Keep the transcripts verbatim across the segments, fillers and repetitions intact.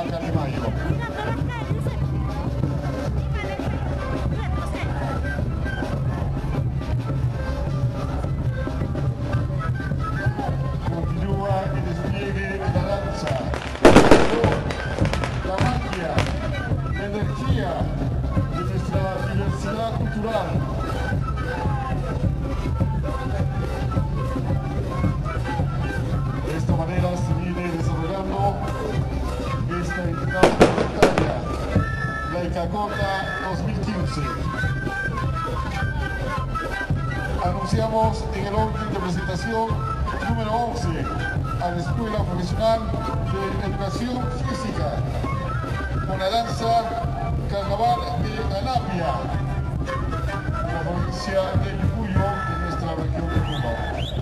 Plaza de Mayo. Continúa el despliegue de la danza, la magia, la energía de nuestra diversidad cultural. De esta manera se viene desarrollando esta entidad universitaria, la ICACOTA dos mil quince. Anunciamos en el orden de presentación número once a la Escuela Profesional de Educación Física con la danza Carnaval de Anapia, la provincia de Puyo, de nuestra región de Cuba.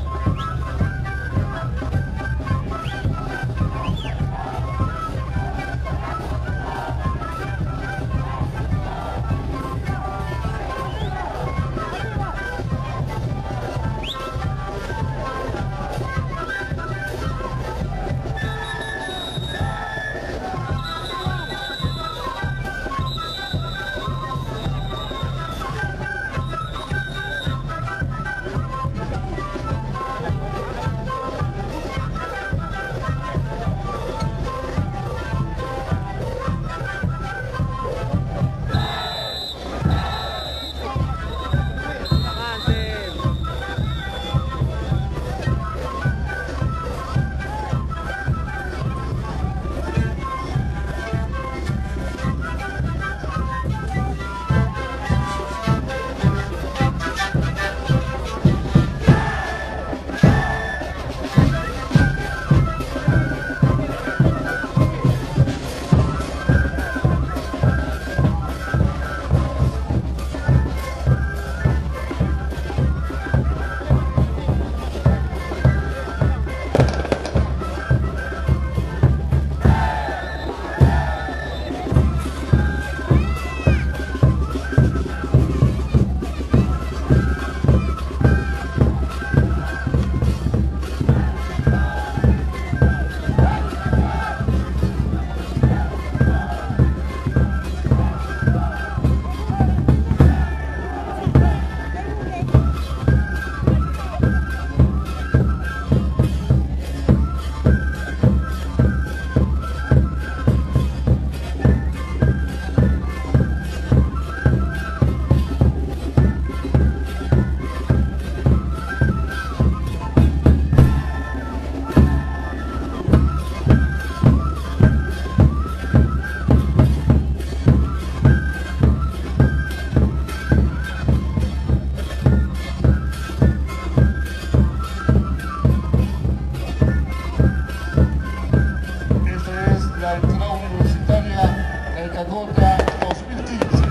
ICACOTA dos mil quince,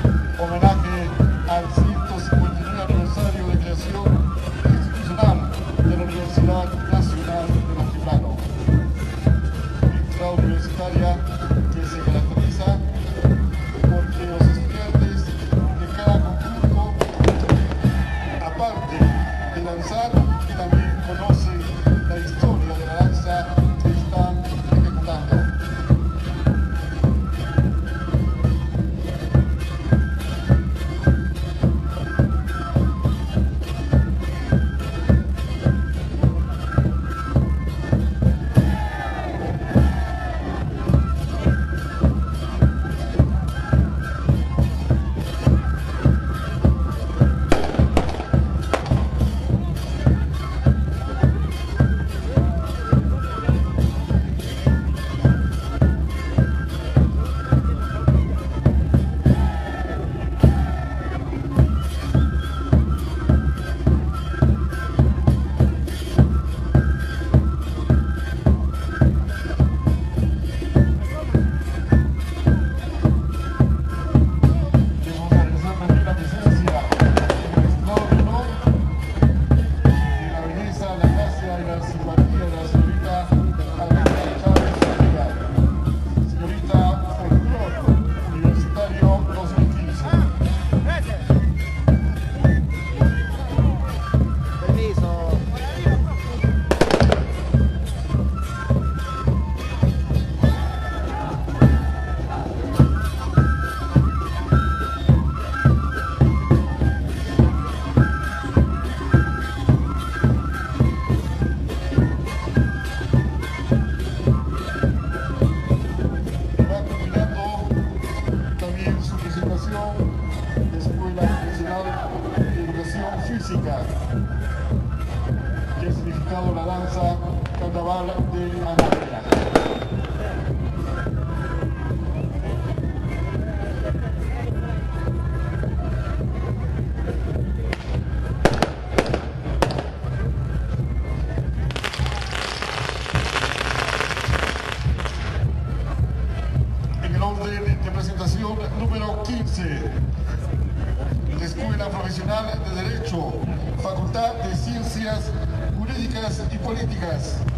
homenaje al ciento cincuenta y nueve aniversario de creación institucional de la Universidad Nacional del Altiplano. Intrauniversitaria que se caracteriza porque los estudiantes de cada conjunto, aparte de danzar, también conocen la historia de la danza que están ejecutando. presentado la danza Carnaval de Anapia. De presentación número quince, la Escuela Profesional de Derecho, Facultad de Ciencias Jurídicas y Políticas.